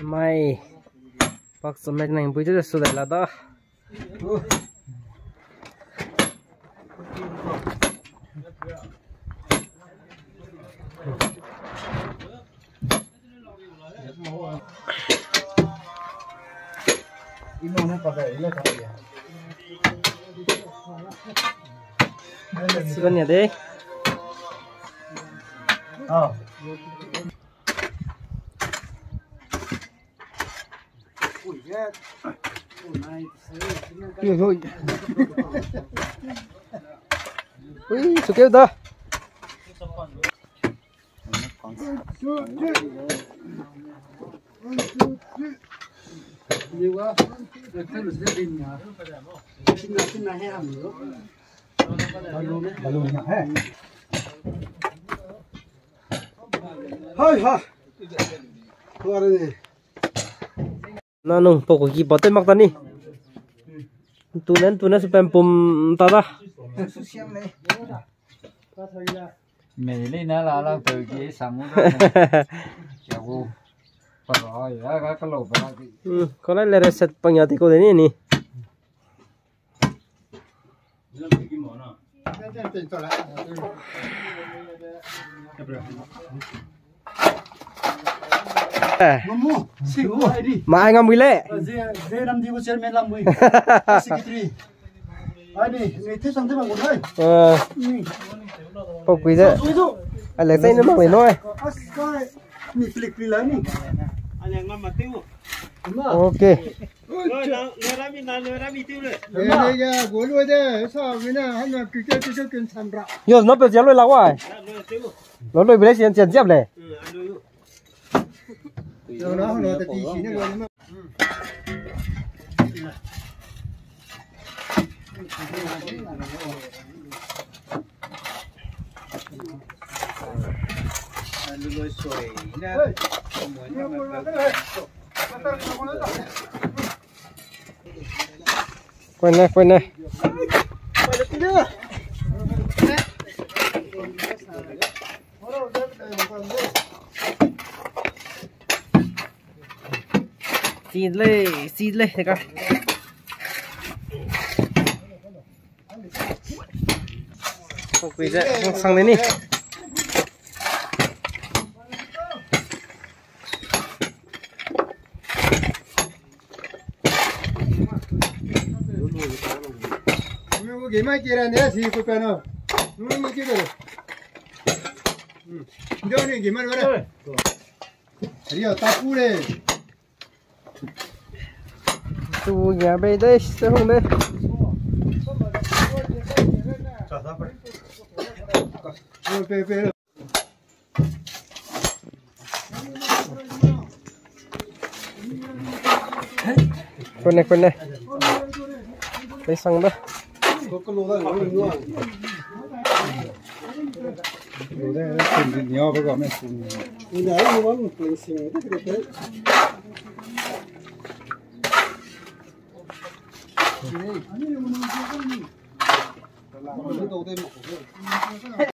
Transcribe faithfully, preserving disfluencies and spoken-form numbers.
mai bác số mấy này bây giờ số này là đó Siapa nih deh? Oh. Iya thôi. Ui, sukses dah. Nhiều quá, được thêm được gia đình nhá. Xin là xin là heo nữa. Balloon nhá he. Hơi ha. Qua đây. Nó nung pokok ki bote mak tani. Tunen tunen supaya pum tada. Mày lên nó là là từ cái sẵn chào rồi á cái cái lỗ vào ừ có lẽ là reset pengyati ko ini nih mà ai ngâm lệ ờ phục quý đấy anh lấy tay nó mắc lấy nói ok giờ nó bị giết lôi lâu rồi nó lôi bị lấy tiền tiền giết này quên này quên này xin lên xin lên thấy không không quỳ dậy không sang đến đi cái máy kia là nè, gì cũng phải nó, nó máy kia rồi, đâu này cái máy vào đây, đi ở tàu cũ đây, tu nhà bên đây, sao không đây, về về quên này quên này, lấy xăng đó. Có cái lô đó nó luôn. Lô đó nó phun nhiều phải gọi mày phun. Cái đấy nó vẫn phun xình thế cái đấy. Cái này. Cái này nó nó nó. Là nó đâu đây mà.